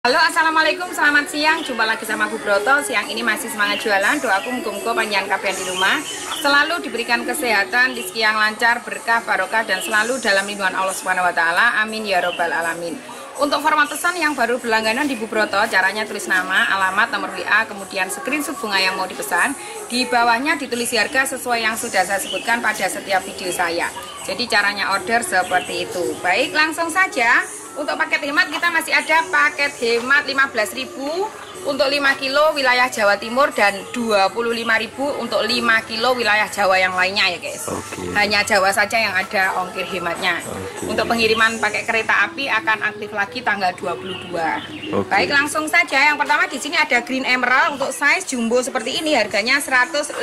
Halo, assalamualaikum, selamat siang. Jumpa lagi sama Bu Broto. Siang ini masih semangat jualan. Doaku muga-muga panjang kapan di rumah selalu diberikan kesehatan, rezeki yang lancar, berkah, barokah, dan selalu dalam lindungan Allah Subhanahu Wa Taala. Amin ya robbal alamin. Untuk format pesan yang baru berlangganan di Bu Broto, caranya tulis nama, alamat, nomor WA, kemudian screenshot bunga yang mau dipesan. Di bawahnya ditulis harga sesuai yang sudah saya sebutkan pada setiap video saya. Jadi caranya order seperti itu. Baik, langsung saja. Untuk paket hemat kita masih ada paket hemat 15.000 untuk 5 kilo wilayah Jawa Timur dan 25.000 untuk 5 kilo wilayah Jawa yang lainnya ya guys. Hanya Jawa saja yang ada ongkir hematnya. Untuk pengiriman pakai kereta api akan aktif lagi tanggal 22. Baik, langsung saja. Yang pertama di sini ada Green Emerald untuk size jumbo seperti ini, harganya 150.000.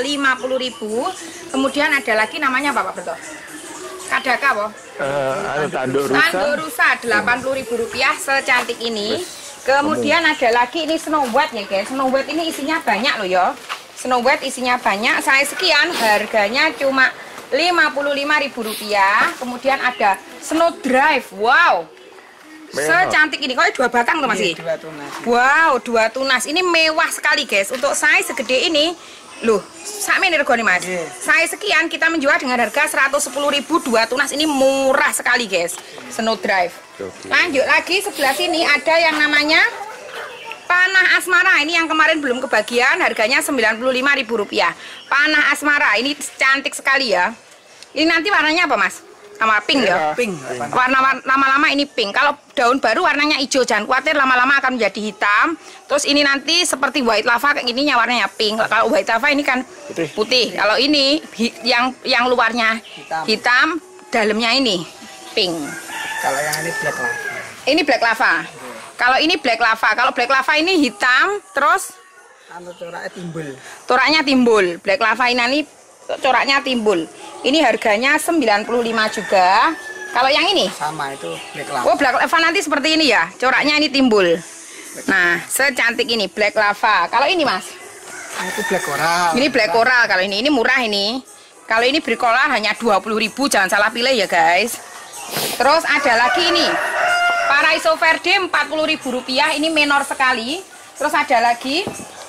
Kemudian ada lagi namanya apa Pak Berto? Kadaka boh. Tanduk rusa 80.000 rupiah secantik ini. Kemudian ada lagi ini Snow White ya guys. Snow White ini isinya banyak loh ya. Snow White isinya banyak. Saya sekian harganya cuma 55.000 rupiah. Kemudian ada Snow Drive. Wow. Secantik ini. Kok dua batang tuh masih? Dua tunas. Wow, dua tunas. Ini mewah sekali guys. Untuk size segede ini. Loh, sama ini regone mas. Saya sekian kita menjual dengan harga 110.000 dua tunas, ini murah sekali guys. Snow Drive. Lanjut lagi sebelah sini ada yang namanya Panah Asmara. Ini yang kemarin belum kebagian, harganya 95.000 rupiah. Panah Asmara ini cantik sekali ya. Ini nanti warnanya apa mas? Sama pink ya? Pink. Warna lama-lama ini pink. Kalau daun baru warnanya hijau, jangan khawatir lama-lama akan menjadi hitam. Terus ini nanti seperti white lava kayak gini warnanya pink. Kalau white lava ini kan putih. Kalau ini yang luarnya hitam, dalamnya ini pink. Kalau yang ini black lava. Ini black lava. Kalau ini black lava. Kalau black lava ini hitam, terus coraknya timbul. Coraknya timbul. Black lava ini coraknya timbul. Ini harganya 95 juga. Kalau yang ini sama itu black lava. Oh, black lava nanti seperti ini ya. Coraknya ini timbul. Nah, secantik ini black lava. Kalau ini mas? Itu black coral. Ini black coral. Kalau ini murah ini. Kalau ini bricola hanya 20.000. Jangan salah pilih ya guys. Terus ada lagi ini Paraiso Verde 40.000 rupiah. Ini menor sekali. Terus ada lagi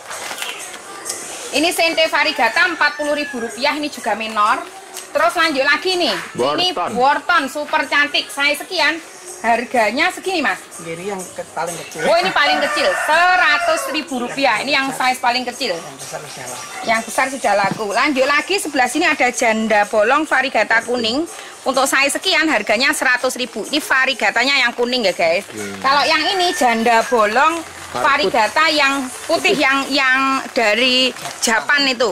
ini Sente Varigata 40.000 rupiah. Ini juga menor. Terus lanjut lagi nih, ini Worton super cantik. Saya sekian, harganya segini mas. Ini yang paling kecil. Oh ini paling kecil, 100.000 rupiah. Ini yang size paling kecil. Yang besar sudah laku. Lanjut lagi sebelah sini ada janda bolong Varigata kuning. Untuk size sekian, harganya 100.000. Ini Varigatanya yang kuning ya guys. Kalau yang ini janda bolong Varigata yang putih yang dari Jepang itu.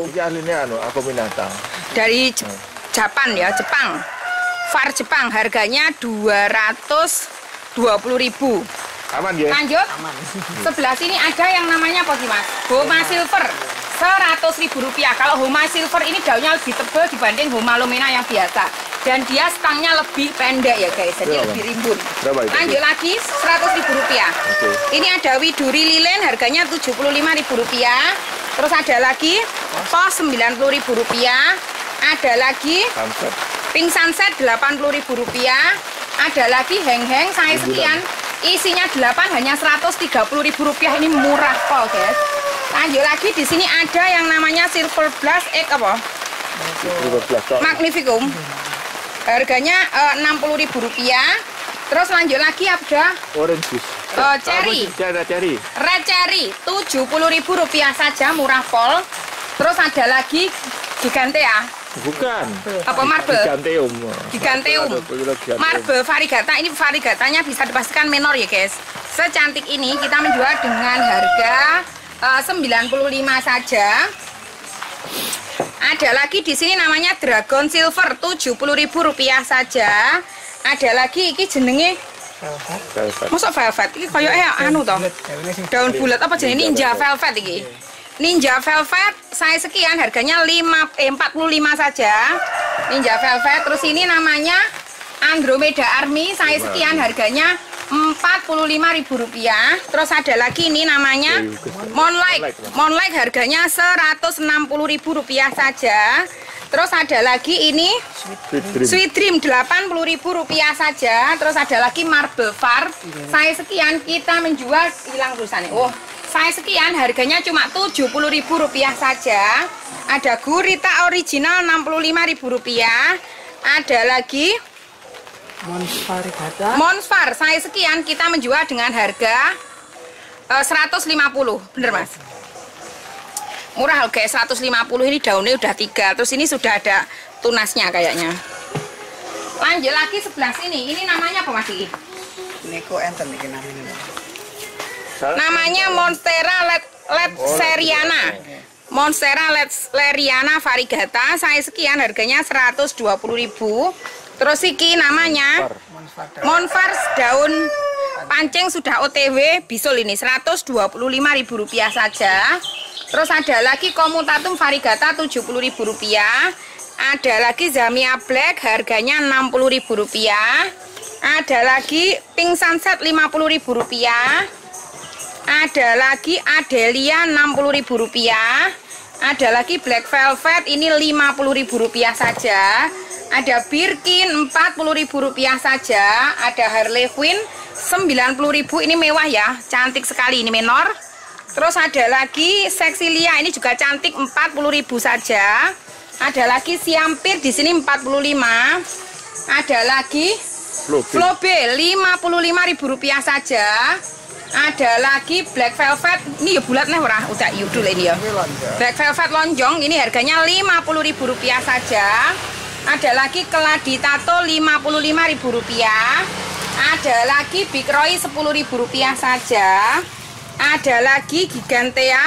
Dari Jepang ya, Jepang. Var Jepang harganya 220.000. Aman ya? Lanjut. Aman. Sebelah sini ada yang namanya apa sih mas? Homa Silver 100.000 rupiah. Kalau Homa Silver ini daunnya lebih tebal dibanding Homa Lumena yang biasa. Dan dia stangnya lebih pendek ya guys, jadi lebih rimbun. Lanjut lagi 100.000 rupiah. Ini ada Widuri Lilin harganya 75.000 rupiah. Terus ada lagi Pos 90.000 rupiah. Ada lagi Pink Sunset 80.000 rupiah. Ada lagi Heng-Heng saya sekian, isinya 8 hanya 130.000 rupiah. Ini murah kok guys. Lanjut lagi di sini ada yang namanya Silver Blast Egg apa? Magnificum. Harganya 60.000 rupiah. Terus lanjut lagi ada Orange Cherry. Red Cherry 70.000 rupiah saja, murah pol. Terus ada lagi Gigantea. Bukan. Apa marble? Giganteum. Marble Varigata. Ini Varigatanya bisa dipastikan menor ya guys. Secantik ini kita menjual dengan harga 95 saja. Ada lagi di sini namanya Dragon Silver 70.000 rupiah saja. Ada lagi iki jenenge masuk velvet. Iki koyoke anu toh. Daun bulat apa jenenge Ninja Velvet iki. Ninja Velvet saya sekian harganya 45 saja. Ninja Velvet. Terus ini namanya Andromeda Army saya sekian harganya 45.000 rupiah. Terus ada lagi ini namanya Moonlight. Moonlight harganya 160.000 rupiah saja. Terus ada lagi ini Sweet Dream Rp80.000 saja. Terus ada lagi Marble Far. Saya sekian kita menjual hilang tulisannya. Oh, saya sekian harganya cuma Rp70.000 saja. Ada Gurita original Rp65.000. Ada lagi Monsfar. Saya sekian kita menjual dengan harga 150. Bener Mas? Murah kayak 150. Ini daunnya udah 3. Terus ini sudah ada tunasnya kayaknya. Lanjut lagi sebelah sini. Ini namanya apa Mas? Ini kok enten iki namanya. Namanya Monstera Seriana. Monstera Seriana variegata. Saya sekian harganya 120.000. Terus iki namanya Monfar daun pancing sudah OTW bisul ini Rp125.000 saja. Terus ada lagi Komutatum variegata Rp70.000. Ada lagi Zamia Black harganya Rp60.000. Ada lagi Pink Sunset Rp50.000. Ada lagi Adelia Rp60.000. Ada lagi Black Velvet ini Rp50.000 saja. Ada Birkin Rp40.000 saja. Ada Harley Quinn Rp90.000. Ini mewah ya, cantik sekali ini menor. Terus ada lagi Sexilia ini juga cantik Rp40.000 saja. Ada lagi Siampir di sini Rp45. Ada lagi Flobe Rp55.000 saja. Ada lagi Black Velvet ini ya bulat nih ora udah yudul ini ya. Black Velvet lonjong ini harganya Rp50.000 saja. Ada lagi Keladi Tato Rp55.000. Ada lagi Big Roy Rp10.000 saja. Ada lagi Gigantea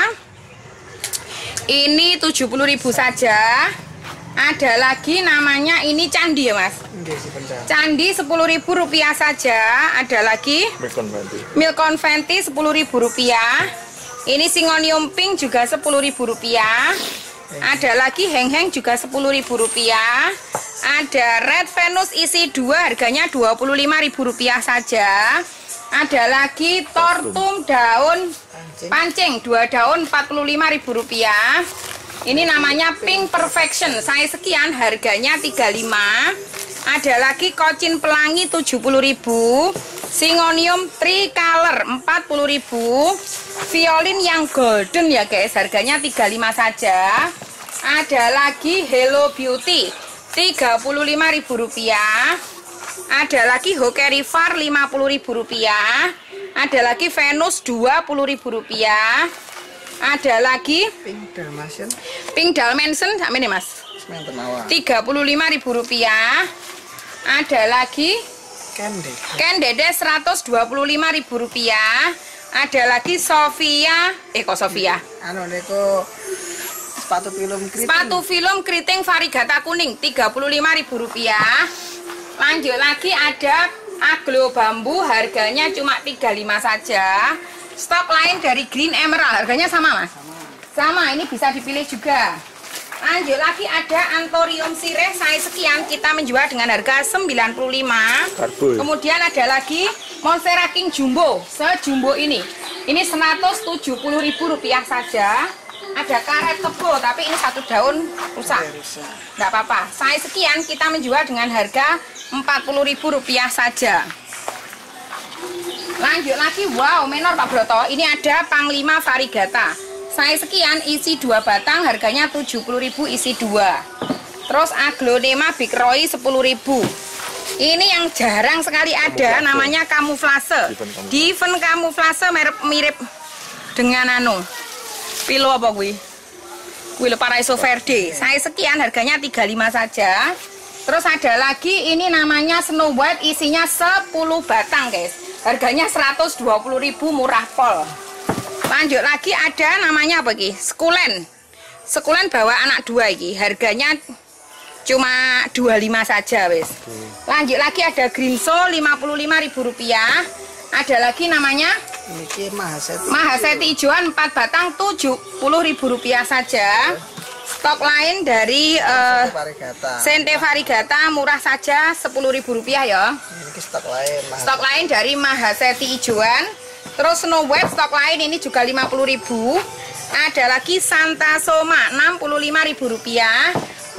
ini Rp70.000 saja. Ada lagi namanya ini Candi ya Mas. Candi Rp10.000 saja. Ada lagi Milk Conventi Rp10.000. Ini Singonium Pink juga Rp10.000. Ada lagi Heng juga Rp10.000. Ada Red Venus isi 2 harganya Rp25.000 saja. Ada lagi Tortum daun pancing 2 daun Rp45.000. Ini namanya Pink Perfection. Saya sekian harganya 35. Ada lagi Kocin Pelangi 70.000. Singonium Tricolor 40.000. Violin yang golden ya guys, harganya 35 saja. Ada lagi Hello Beauty Rp35.000. Ada lagi Hokeri Far Rp50.000. Ada lagi Venus Rp20.000. Ada lagi Pink Dalmatian sama ini Mas Rp35.000. Ada lagi Kendedes Rp125.000. Ada lagi Sofia sepatu film keriting variegata kuning Rp35.000. Lanjut lagi ada Aglo Bambu harganya cuma 35 saja. Stok lain dari Green Emerald harganya sama Mas? Sama, ini bisa dipilih juga. Lanjut lagi ada Anthurium Sireh, saya sekian kita menjual dengan harga 95. Kemudian ada lagi Monstera King Jumbo, sejumbo ini Rp170.000 saja. Ada karet kebo, tapi ini 1 daun rusak. Nggak apa-apa. Saya sekian kita menjual dengan harga Rp40.000 saja. Lanjut lagi, wow menor Pak Broto. Ini ada Panglima variegata. Saya sekian isi 2 batang harganya Rp70.000 isi 2. Terus Aglonema Big Roy Rp10.000. Ini yang jarang sekali ada namanya kamuflase. Diven kamuflase mirip dengan Pilo apa gue? Gue Paraiso Verde. Saya sekian harganya 35 saja. Terus ada lagi ini namanya Snow White isinya 10 batang guys. Harganya Rp120.000 murah pol. Lanjut lagi ada namanya apa iki? Sekulen. Sekulen bawa anak 2 iki. Harganya cuma 25 saja wes. Lanjut lagi ada Green Soul Rp55.000. Ada lagi namanya Mahaseti hijauan 4 batang Rp70.000 saja. Stok lain dari Sente Variegata murah saja Rp10.000 ya. Stok lain dari Mahaseti hijauan. Terus Snow White stok lain ini juga Rp50.000. Ada lagi Santa Soma Rp65.000.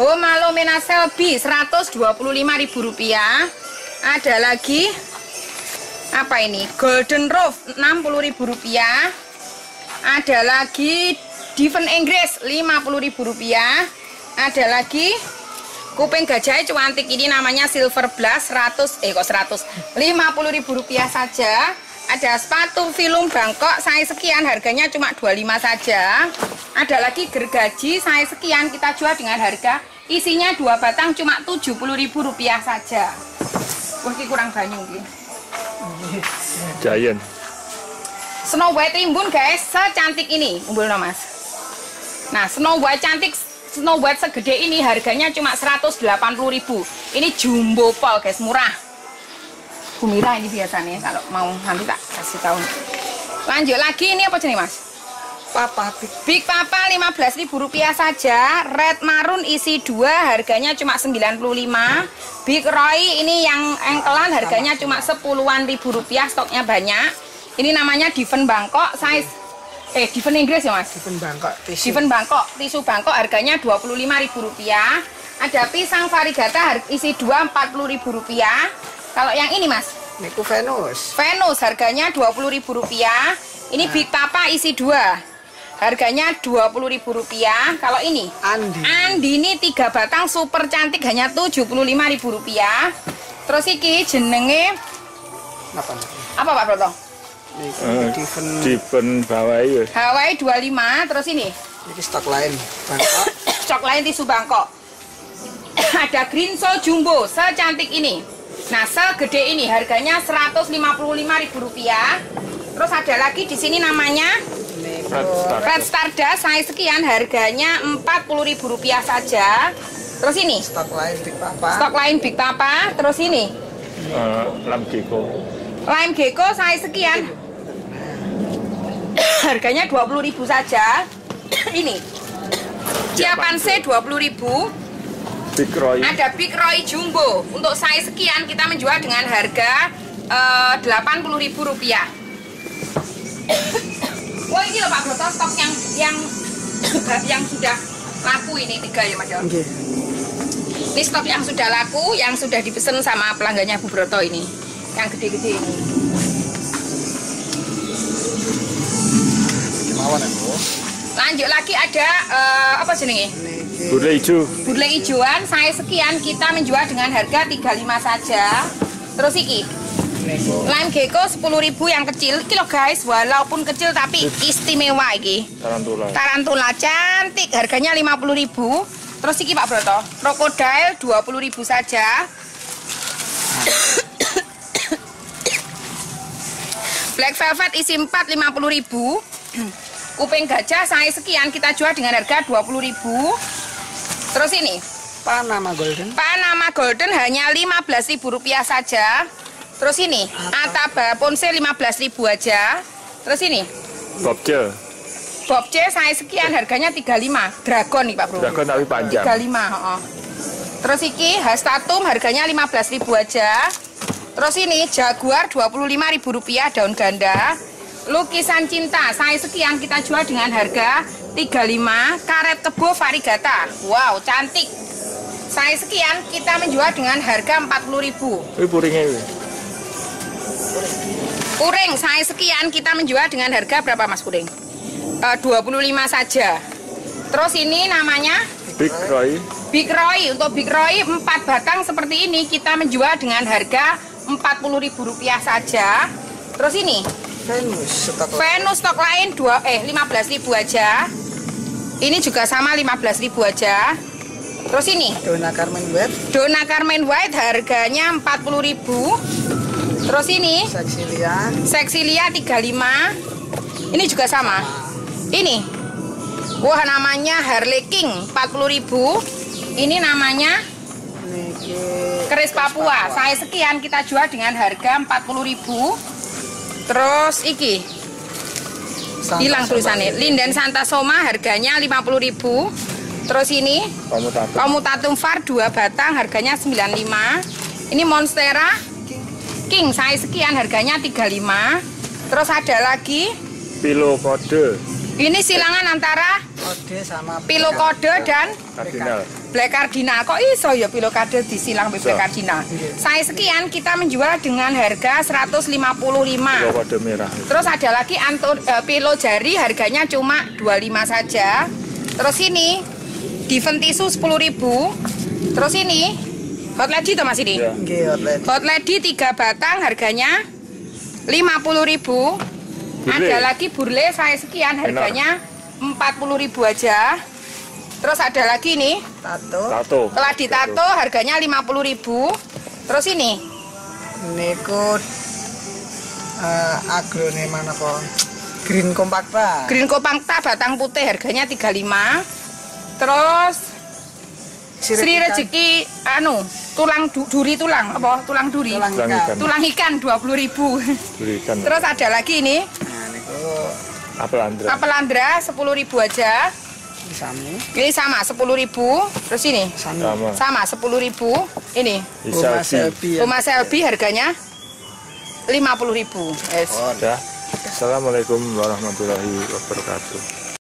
Homalomena Selby Rp125.000. Ada lagi apa ini? Golden Roof Rp60.000. Ada lagi Diven Inggris Rp50.000. Ada lagi kuping gajah cuantik ini namanya Silver Blast Rp100.000 saja. Ada sepatu film Bangkok size sekian, harganya cuma 25 saja. Ada lagi gergaji size sekian, kita jual dengan harga isinya 2 batang cuma Rp70.000 saja. Wah, ini kurang banyak ini. Giant. Snow White rimbun guys, secantik ini, umbulnya mas. Nah, Snow White cantik, Snow White segede ini harganya cuma Rp180.000. Ini jumbo pol guys, murah. Kumira ini biasanya kalau mau nanti tak kasih tahu. Lanjut lagi, ini apa jenis mas? Papa Big Papa Rp15.000 saja. Red Maroon isi 2 harganya cuma Rp95. Big Roy ini yang engkelan harganya cuma Rp10.000, stoknya banyak. Ini namanya Diven Bangkok size Diven Inggris ya mas? Diven Bangkok tisu Bangkok harganya Rp25.000. Ada pisang varigata isi 2 Rp40.000. Kalau yang ini mas? Niku Venus harganya Rp20.000. Ini Big Papa isi 2 harganya Rp20.000. Kalau ini Andi ini 3 batang super cantik hanya Rp75.000. Terus iki jenenge apa Pak Broto? Diven Hawaii. Hawaii 25. Terus ini stok lain Bangkok. Stok lain tisu Bangkok. Ada Green Soul Jumbo secantik ini. Nah, segede ini harganya Rp155.000. Terus ada lagi di sini namanya Red Stardust size sekian, harganya Rp40.000 saja. Terus ini stok lain Big Papa. Terus ini Lime Gecko size sekian, harganya Rp20.000 saja. Ini Chiapanse Rp20.000. Big Roy. Ada Big Roy Jumbo untuk size sekian, kita menjual dengan harga Rp80.000. Wah, ini loh Pak Broto, stok yang sudah laku ini 3 ya Mas. Okay. Ini stok yang sudah laku, yang sudah dipesan sama pelanggannya Bu Broto ini, yang gede-gede ini. Lanjut lagi ada apa jenenge? Budle hijau. Budle hijauan saya sekian, kita menjual dengan harga Rp35 saja. Terus iki Lime Gecko Rp10.000 yang kecil. Iki loh guys, walaupun kecil tapi istimewa iki. Tarantula cantik, harganya Rp50.000. Terus iki Pak Broto, Crocodile Rp20.000 saja. Black Velvet isi 4 Rp50.000. Kuping gajah saya sekian, kita jual dengan harga Rp20.000. Terus ini Panama Golden hanya Rp15.000 saja. Terus ini Ataba Ponce Rp15.000 aja. Terus ini Bob C saya sekian, harganya Rp35. Dragon nih Pak Bro. Dragon tapi panjang. Rp35. Terus iki Hastatum harganya Rp15.000 aja. Terus ini Jaguar Rp25.000 daun ganda. Lukisan cinta saya sekian, kita jual dengan harga Rp35. Karet kebo varigata, wow cantik, saya sekian, kita menjual dengan harga Rp40.000. Puring saya sekian, kita menjual dengan harga berapa mas puring? Rp25 saja. Terus ini namanya Big Roy. Untuk Big Roy 4 batang seperti ini kita menjual dengan harga Rp40.000 saja. Terus ini Venus stok lain Rp15.000 aja. Ini juga sama Rp15.000 aja. Terus ini Donna Carmen White harganya Rp40.000. Terus ini Sexilia Rp35. Ini juga sama. Ini wah namanya Harley King Rp40.000. Ini namanya Keris Papua. Saya sekian, kita jual dengan harga Rp40.000. Terus iki hilang tulisannya. Linden Santa Soma harganya Rp50.000. Terus ini Komutatum Far 2 batang harganya Rp95. Ini Monstera King saya sekian, harganya Rp35. Terus ada lagi Ini silangan antara Kode sama Pilo Kode dan Kardinal. Black Cardinal. Kok iso ya Pilo Kode disilang Black Cardinal? Saya sekian kita menjual dengan harga 155. Pilo kode merah. Terus ada lagi Pilo Jari harganya cuma 25 saja. Terus ini Diven Tisu 10.000. Terus ini Hot Lady toh Mas ini? Ya. Nggih, outlet. Hot Lady 3 batang harganya 50.000. Ada lagi burle saya sekian harganya 40.000 aja. Terus ada lagi nih Tato. keladi tato harganya 50.000. Terus ini Niku agrone mana kok? Green Compacta. Green Compacta batang putih harganya 35. Terus Sri Rezeki tulang duri tulang apa? Tulang duri. Tulang Tulang ikan. ikan. Tulang ikan 20.000. Berikan. Terus ada lagi ini Nah, niku Apel Andra. apel Andra 10.000 aja. sami. Ini sama 10.000. Terus ini Sama. sama 10.000. Ini Rumah Selfie. Selby. ya. rumah Selby harganya 50.000. Yes. Udah. Assalamualaikum warahmatullahi wabarakatuh.